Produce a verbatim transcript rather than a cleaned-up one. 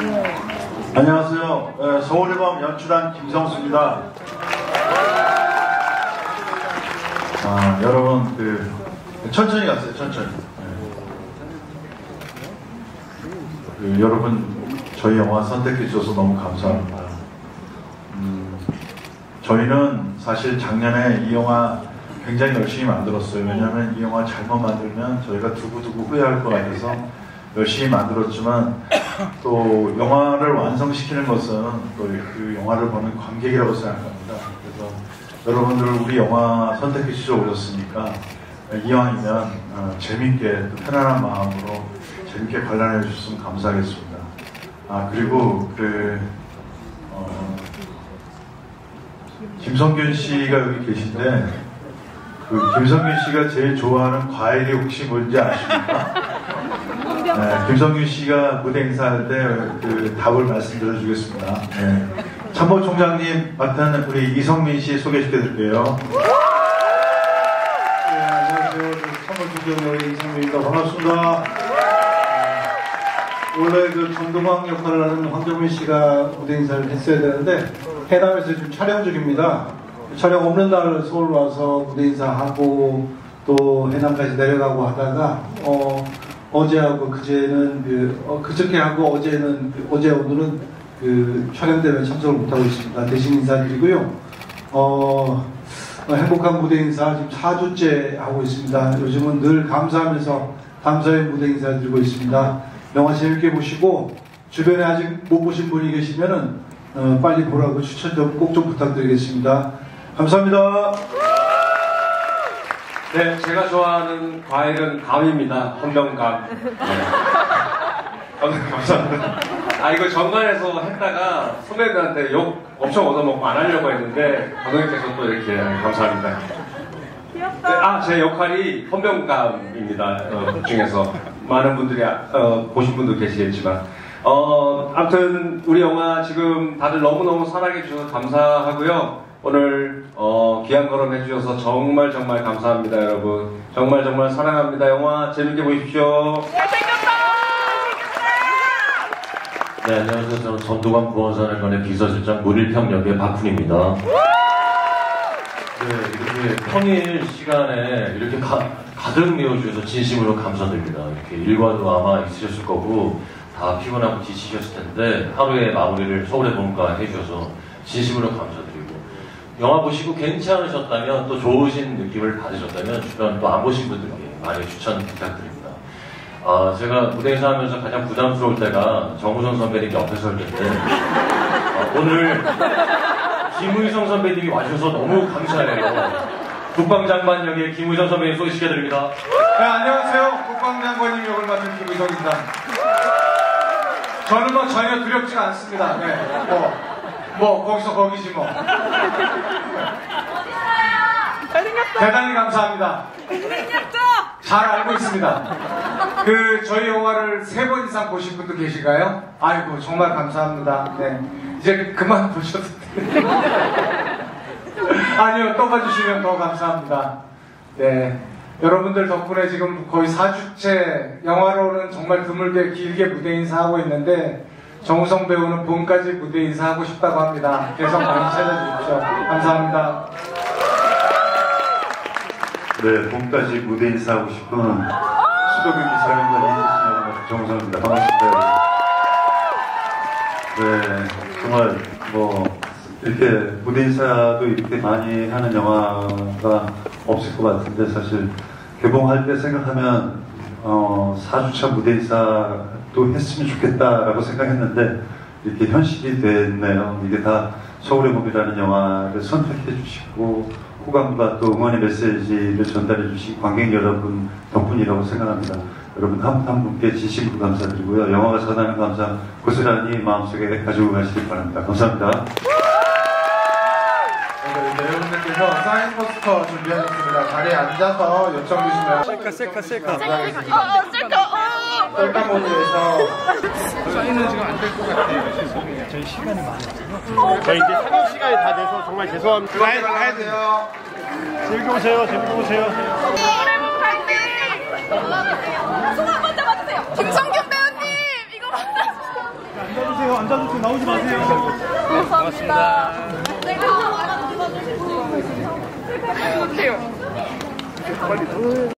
안녕하세요. 네, 서울의 밤 연출한 김성수입니다. 아, 여러분 그 천천히 갔어요. 천천히. 네. 그, 여러분 저희 영화 선택해 주셔서 너무 감사합니다. 음, 저희는 사실 작년에 이 영화 굉장히 열심히 만들었어요. 왜냐하면 이 영화 잘못 만들면 저희가 두고두고 후회할 것 같아서 열심히 만들었지만 또 영화를 완성시키는 것은 또 그 영화를 보는 관객이라고 생각합니다. 그래서 여러분들 우리 영화 선택해 주셔 오셨으니까 이왕이면 어, 재밌게 또 편안한 마음으로 재밌게 관람해 주셨으면 감사하겠습니다. 아 그리고 그 어, 김성균 씨가 여기 계신데 그 김성균 씨가 제일 좋아하는 과일이 혹시 뭔지 아십니까? 네, 김성균 씨가 무대 인사할 때 그 답을 말씀드려 주겠습니다. 네. 참모총장님 맡은 우리 이성민 씨 소개시켜 드릴게요. 네, 안녕하세요. 참모총장 이성민입니다. 반갑습니다. 네, 원래 그 전두광 역할을 하는 황정민 씨가 무대 인사를 했어야 되는데 해남에서 지금 촬영 중입니다. 촬영 없는 날 서울 와서 무대 인사하고 또 해남까지 내려가고 하다가 어, 어제하고 그제는 그 어, 그저께 하고 어제는 그, 어제 오늘은 그 촬영 때문에 참석을 못하고 있습니다. 대신 인사드리고요. 어, 어, 행복한 무대 인사 지금 사 주째 하고 있습니다. 요즘은 늘 감사하면서 감사의 무대 인사드리고 있습니다. 영화 재밌게 보시고 주변에 아직 못 보신 분이 계시면은 어, 빨리 보라고 추천 좀 꼭 좀 부탁드리겠습니다. 감사합니다. 네, 제가 좋아하는 과일은 감입니다. 헌병감. 네. 감사합니다. 아, 이거 정관에서 했다가 선배님한테 욕 엄청 얻어먹고 안 하려고 했는데 감독님께서 또 이렇게 감사합니다. 귀엽다. 네, 아, 제 역할이 헌병감입니다. 어, 중에서 많은 분들이 어, 보신 분도 계시겠지만 어, 아무튼 우리 영화 지금 다들 너무너무 사랑해 주셔서 감사하고요. 오늘 어, 귀한 걸음 해주셔서 정말 정말 감사합니다. 여러분 정말 정말 사랑합니다. 영화 재밌게 보십시오. 잘생겼다. 네, 안녕하세요. 저는 전두광 구원사령관의 비서실장 문일평 역의 박훈입니다. 네, 이렇게 평일 시간에 이렇게 가, 가득 메워주셔서 진심으로 감사드립니다. 이렇게 일과도 아마 있으셨을 거고 다 피곤하고 지치셨을 텐데 하루의 마무리를 서울의 봄과 해주셔서 진심으로 감사드립니다. 영화 보시고 괜찮으셨다면 또 좋으신 느낌을 받으셨다면 주변 또 안 보신 분들께 많이 추천 부탁드립니다. 아, 제가 무대 인사하면서 가장 부담스러울 때가 정우성 선배님 옆에 설 때인데 아, 오늘 김의성 선배님이 와주셔서 너무 감사해요. 국방장관 역의 김의성 선배님 소개시켜드립니다. 네, 안녕하세요. 국방장관님 역을 맡은 김의성입니다. 저는 뭐 전혀 두렵지가 않습니다. 네, 뭐. 뭐 거기서 거기지 뭐. 잘생겼다. 대단히 감사합니다. 잘생겼죠? 잘 알고 있습니다. 그 저희 영화를 세 번 이상 보신 분도 계실까요? 아이고 정말 감사합니다. 네, 이제 그만 보셔도 돼요. 아니요, 또 봐주시면 더 감사합니다. 네, 여러분들 덕분에 지금 거의 사 주째 영화로는 정말 드물게 길게 무대 인사하고 있는데 정우성 배우는 봄까지 무대 인사하고 싶다고 합니다. 계속 많이 찾아주십시오. 감사합니다. 네, 봄까지 무대 인사하고 싶은 수도경 기사님과 정우성입니다. 반갑습니다. 네, 정말 뭐 이렇게 무대 인사도 이렇게 많이 하는 영화가 없을 것 같은데 사실 개봉할 때 생각하면 어, 사 주차 무대 인사도 했으면 좋겠다라고 생각했는데 이렇게 현실이 됐네요. 이게 다 서울의 봄이라는 영화를 선택해 주시고 호감과 또 응원의 메시지를 전달해 주신 관객 여러분 덕분이라고 생각합니다. 여러분 한, 한 분께 진심으로 감사드리고요. 영화가 전하는 감사 고스란히 마음속에 가지고 가시길 바랍니다. 감사합니다. 네, 여러분들께서 사인 포스터 준비하셨습니다. 자리에 앉아서 요청 주시면 셀카 셀카 셀카 어, 어, 셀카. 어. 셀카 모드에서 사인은 지금 안 될 것 같아요. 죄송해요. 저희 시간이 많아요. 저희 이제 상영 시간이 다 돼서 정말 죄송합니다. 가야, 가야 돼요. 재밌게 보세요. 재밌게 보세요. 서울의 봄 파이팅! 손 한 번 잡아주세요. 김성균 배우님 이거 받아주세요. 앉아주세요. 앉아주세요. 나오지 마세요. 감사합니다. 고맙습니다.